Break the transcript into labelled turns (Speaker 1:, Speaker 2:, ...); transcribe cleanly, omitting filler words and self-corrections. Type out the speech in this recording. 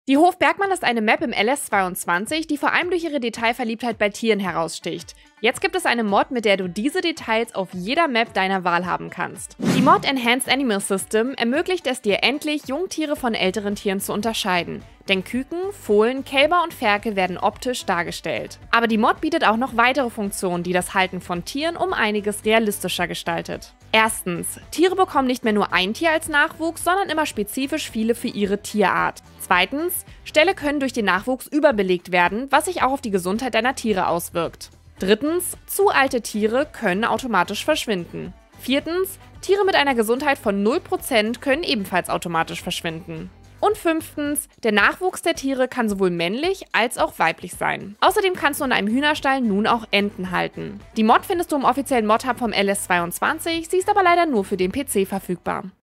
Speaker 1: Die Hof Bergmann ist eine Map im LS22, die vor allem durch ihre Detailverliebtheit bei Tieren heraussticht. Jetzt gibt es eine Mod, mit der du diese Details auf jeder Map deiner Wahl haben kannst. Die Mod Enhanced Animal System ermöglicht es dir endlich, Jungtiere von älteren Tieren zu unterscheiden. Denn Küken, Fohlen, Kälber und Ferkel werden optisch dargestellt. Aber die Mod bietet auch noch weitere Funktionen, die das Halten von Tieren um einiges realistischer gestaltet. Erstens, Tiere bekommen nicht mehr nur ein Tier als Nachwuchs, sondern immer spezifisch viele für ihre Tierart. Zweitens, Ställe können durch den Nachwuchs überbelegt werden, was sich auch auf die Gesundheit deiner Tiere auswirkt. Drittens, zu alte Tiere können automatisch verschwinden. Viertens, Tiere mit einer Gesundheit von 0% können ebenfalls automatisch verschwinden. Und fünftens, der Nachwuchs der Tiere kann sowohl männlich als auch weiblich sein. Außerdem kannst du in einem Hühnerstall nun auch Enten halten. Die Mod findest du im offiziellen Mod-Hub vom LS22, sie ist aber leider nur für den PC verfügbar.